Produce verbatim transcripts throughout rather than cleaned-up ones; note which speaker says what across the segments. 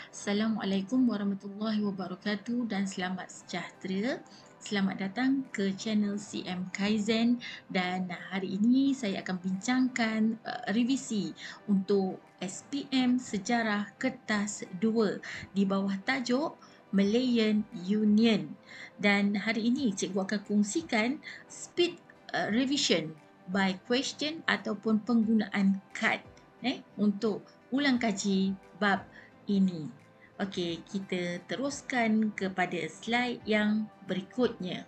Speaker 1: Assalamualaikum warahmatullahi wabarakatuh dan selamat sejahtera. Selamat datang ke channel C M Kaizen dan hari ini saya akan bincangkan uh, revisi untuk S P M Sejarah Kertas dua di bawah tajuk Malayan Union. Dan hari ini cikgu akan kongsikan speed uh, revision by question ataupun penggunaan kad eh, untuk ulang kaji bab ini. Okey, kita teruskan kepada slide yang berikutnya.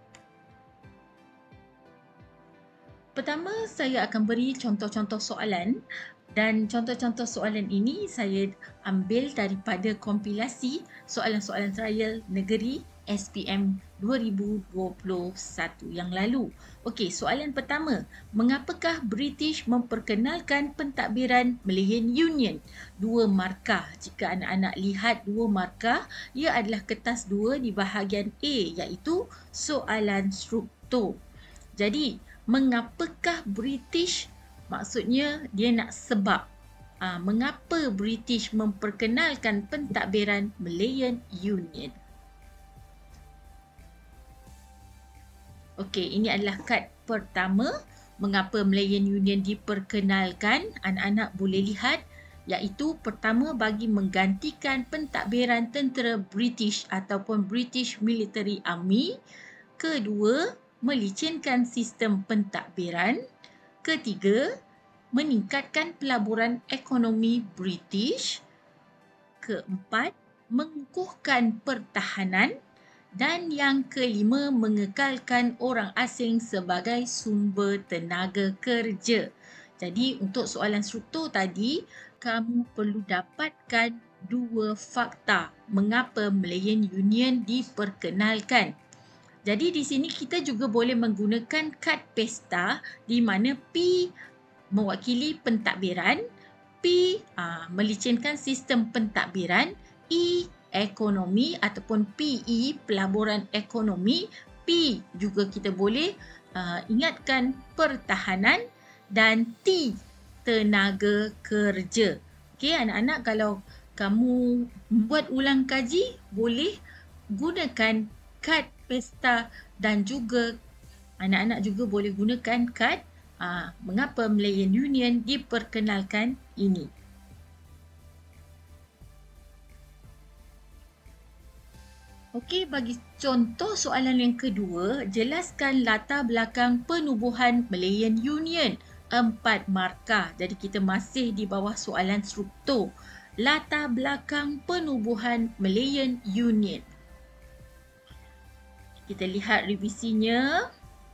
Speaker 1: Pertama, saya akan beri contoh-contoh soalan dan contoh-contoh soalan ini saya ambil daripada kompilasi soalan-soalan trial negeri S P M dua ribu dua puluh satu yang lalu. Okey, soalan pertama. Mengapakah British memperkenalkan pentadbiran Malayan Union? Dua markah. Jika anak-anak lihat dua markah, ia adalah kertas dua di bahagian A iaitu soalan struktur. Jadi, mengapakah British? Maksudnya dia nak sebab. Ha, mengapa British memperkenalkan pentadbiran Malayan Union? Okey, ini adalah kad pertama. Mengapa Malayan Union diperkenalkan? Anak-anak boleh lihat. Iaitu pertama bagi menggantikan pentadbiran tentera British ataupun British Military Army. Kedua, melicinkan sistem pentadbiran. Ketiga, meningkatkan pelaburan ekonomi British. Keempat, mengukuhkan pertahanan. Dan yang kelima, mengekalkan orang asing sebagai sumber tenaga kerja. Jadi untuk soalan struktur tadi, kamu perlu dapatkan dua fakta mengapa Malayan Union diperkenalkan. Jadi di sini kita juga boleh menggunakan kad pesta di mana P mewakili pentadbiran, P aa, melicinkan sistem pentadbiran, E ekonomi ataupun P E pelaburan ekonomi, P juga kita boleh aa, ingatkan pertahanan dan T tenaga kerja. Okey anak-anak, kalau kamu buat ulang kaji boleh gunakan kad pesta dan juga anak-anak juga boleh gunakan kad aa, mengapa Malayan Union diperkenalkan ini. Okey, bagi contoh soalan yang kedua, jelaskan latar belakang penubuhan Malayan Union. Empat markah. Jadi kita masih di bawah soalan struktur. Latar belakang penubuhan Malayan Union. Kita lihat revisinya.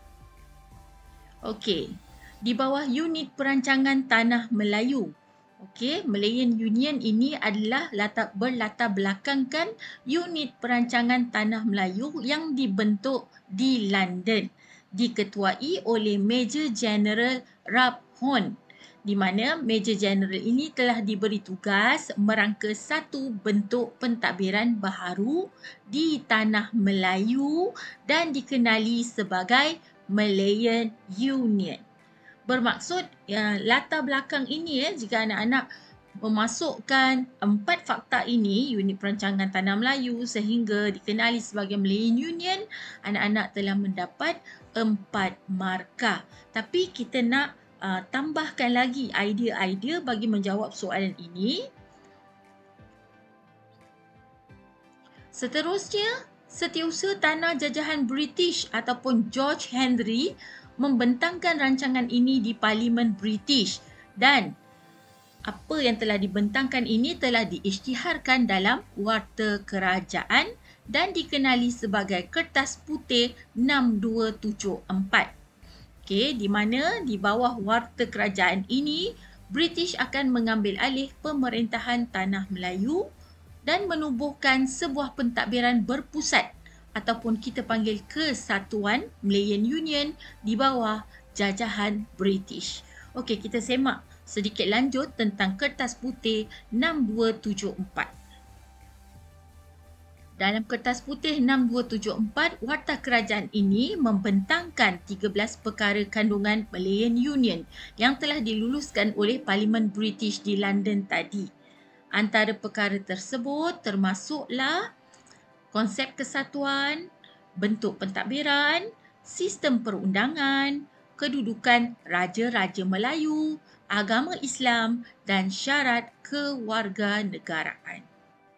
Speaker 1: Okey, di bawah unit perancangan Tanah Melayu. Okey, Malayan Union ini adalah latar, berlatar belakangkan unit perancangan Tanah Melayu yang dibentuk di London. Diketuai oleh Major General Ralph Horn. Di mana Major General ini telah diberi tugas merangka satu bentuk pentadbiran baharu di Tanah Melayu dan dikenali sebagai Malayan Union. Bermaksud ya, latar belakang ini ya, jika anak-anak memasukkan empat fakta ini, unit perancangan Tanah Melayu sehingga dikenali sebagai Malayan Union, anak-anak telah mendapat empat markah. Tapi kita nak uh, tambahkan lagi idea-idea bagi menjawab soalan ini. Seterusnya, Setiausaha Tanah Jajahan British ataupun George Henry membentangkan rancangan ini di Parlimen British dan apa yang telah dibentangkan ini telah diisytiharkan dalam Warta Kerajaan dan dikenali sebagai Kertas Putih enam dua tujuh empat. Okey, di mana di bawah Warta Kerajaan ini British akan mengambil alih pemerintahan Tanah Melayu dan menubuhkan sebuah pentadbiran berpusat ataupun kita panggil Kesatuan Malayan Union di bawah jajahan British. Okey, kita semak sedikit lanjut tentang Kertas Putih enam dua tujuh empat. Dalam Kertas Putih enam dua tujuh empat, Warta Kerajaan ini membentangkan tiga belas perkara kandungan Malayan Union yang telah diluluskan oleh Parlimen British di London tadi. Antara perkara tersebut termasuklah konsep kesatuan, bentuk pentadbiran, sistem perundangan, kedudukan Raja-Raja Melayu, agama Islam dan syarat kewarganegaraan.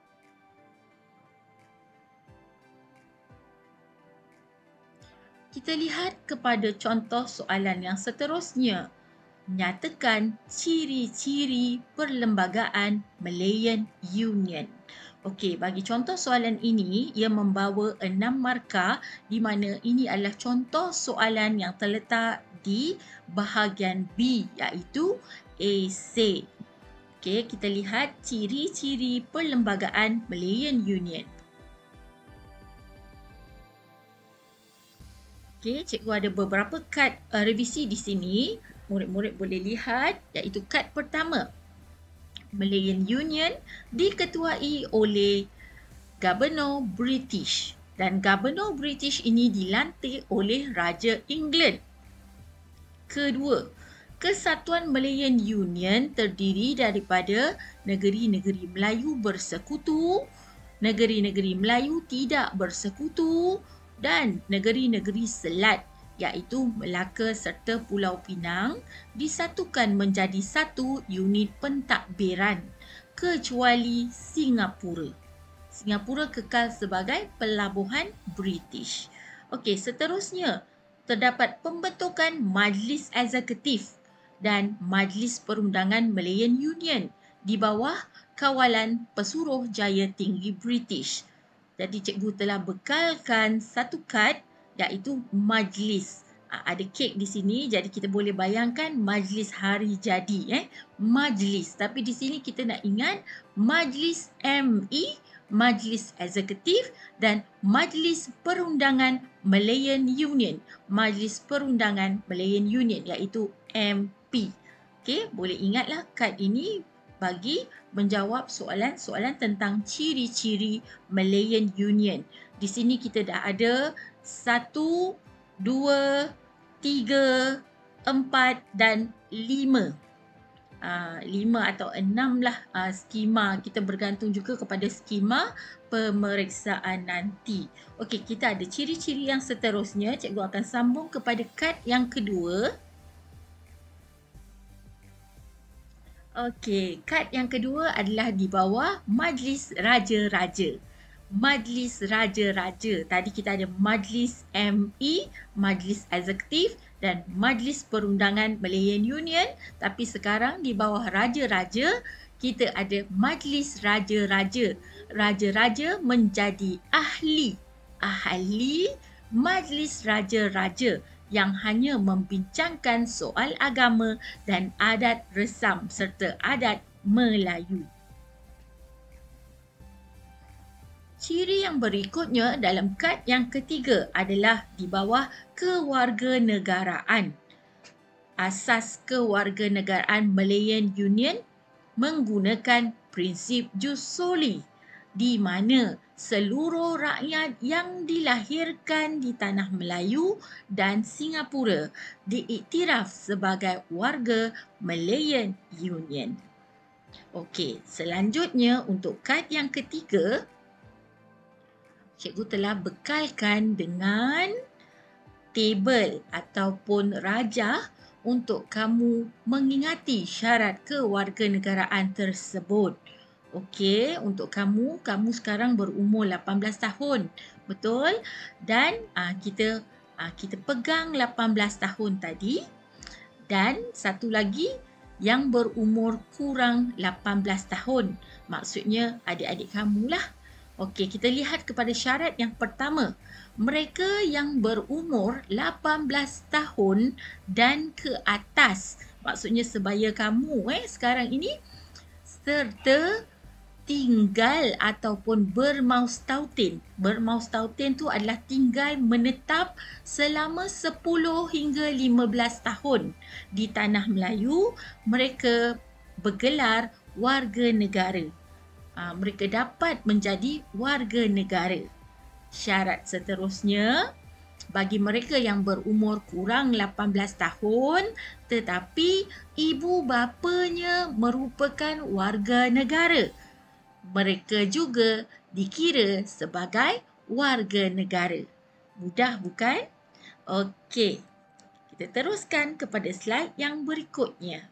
Speaker 1: Kita lihat kepada contoh soalan yang seterusnya. Nyatakan ciri-ciri Perlembagaan Malayan Union. Okey, bagi contoh soalan ini, ia membawa enam markah di mana ini adalah contoh soalan yang terletak di bahagian B iaitu A C. Okey, kita lihat ciri-ciri Perlembagaan Malayan Union. Okey, cikgu ada beberapa kad uh, revisi di sini. Murid-murid boleh lihat iaitu kad pertama. Malayan Union diketuai oleh Gubernur British dan Gubernur British ini dilantik oleh Raja England. Kedua, Kesatuan Malayan Union terdiri daripada negeri-negeri Melayu bersekutu, negeri-negeri Melayu tidak bersekutu dan negeri-negeri selat iaitu Melaka serta Pulau Pinang disatukan menjadi satu unit pentadbiran kecuali Singapura. Singapura kekal sebagai pelabuhan British. Okey, seterusnya terdapat pembentukan Majlis Eksekutif dan Majlis Perundangan Malayan Union di bawah kawalan Pesuruhjaya Tinggi British. Jadi cikgu telah bekalkan satu kad iaitu majlis. Ada kek di sini, jadi kita boleh bayangkan majlis hari jadi. Eh? Majlis. Tapi di sini kita nak ingat Majlis M E, Majlis Eksekutif dan Majlis Perundangan Malayan Union. Majlis Perundangan Malayan Union iaitu M P. Okey, boleh ingatlah kad ini bagi menjawab soalan-soalan tentang ciri-ciri Malayan Union. Di sini kita dah ada satu, dua, tiga, empat dan lima. Uh, lima atau enam lah uh, skema. Kita bergantung juga kepada skema pemeriksaan nanti. Okey, kita ada ciri-ciri yang seterusnya. Cikgu akan sambung kepada kad yang kedua. Okey, kad yang kedua adalah di bawah Majlis Raja-Raja. Majlis Raja-Raja. Tadi kita ada Majlis M E, Majlis Eksekutif dan Majlis Perundangan Malayan Union. Tapi sekarang di bawah Raja-Raja, kita ada Majlis Raja-Raja. Raja-Raja menjadi ahli. Ahli Majlis Raja-Raja yang hanya membincangkan soal agama dan adat resam serta adat Melayu. Ciri yang berikutnya dalam kad yang ketiga adalah di bawah kewarganegaraan. Asas kewarganegaraan Malayan Union menggunakan prinsip jus soli di mana seluruh rakyat yang dilahirkan di Tanah Melayu dan Singapura diiktiraf sebagai warga Malayan Union. Okey, selanjutnya untuk kad yang ketiga, cikgu telah bekalkan dengan tabel ataupun rajah untuk kamu mengingati syarat kewarganegaraan tersebut. Okey, untuk kamu, kamu sekarang berumur lapan belas tahun. Betul? Dan aa, kita aa, kita pegang lapan belas tahun tadi. Dan satu lagi yang berumur kurang lapan belas tahun. Maksudnya adik-adik kamulah. Okey, kita lihat kepada syarat yang pertama. Mereka yang berumur lapan belas tahun dan ke atas. Maksudnya sebaya kamu eh sekarang ini serta tinggal ataupun bermaustautin. Bermaustautin tu adalah tinggal menetap selama sepuluh hingga lima belas tahun di Tanah Melayu. Mereka bergelar warga negara. Ha, mereka dapat menjadi warga negara. Syarat seterusnya, bagi mereka yang berumur kurang lapan belas tahun tetapi ibu bapanya merupakan warga negara. Mereka juga dikira sebagai warga negara. Mudah bukan? Okey. Kita teruskan kepada slide yang berikutnya.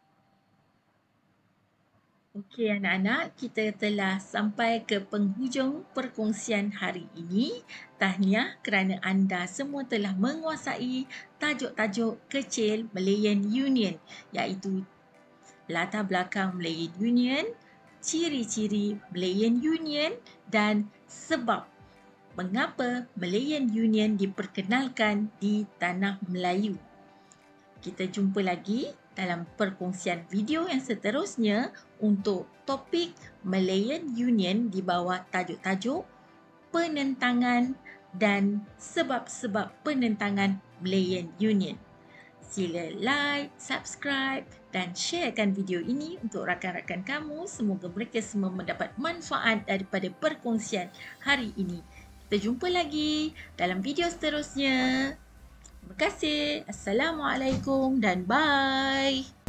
Speaker 1: Okey anak-anak, kita telah sampai ke penghujung perkongsian hari ini. Tahniah kerana anda semua telah menguasai tajuk-tajuk kecil Malayan Union, iaitu latar belakang Malayan Union, ciri-ciri Malayan Union dan sebab mengapa Malayan Union diperkenalkan di tanah Melayu. Kita jumpa lagi dalam perkongsian video yang seterusnya untuk topik Malayan Union di bawah tajuk-tajuk penentangan dan sebab-sebab penentangan Malayan Union. Sila like, subscribe dan sharekan video ini untuk rakan-rakan kamu. Semoga mereka semua mendapat manfaat daripada perkongsian hari ini. Kita jumpa lagi dalam video seterusnya. Terima kasih. Assalamualaikum dan bye.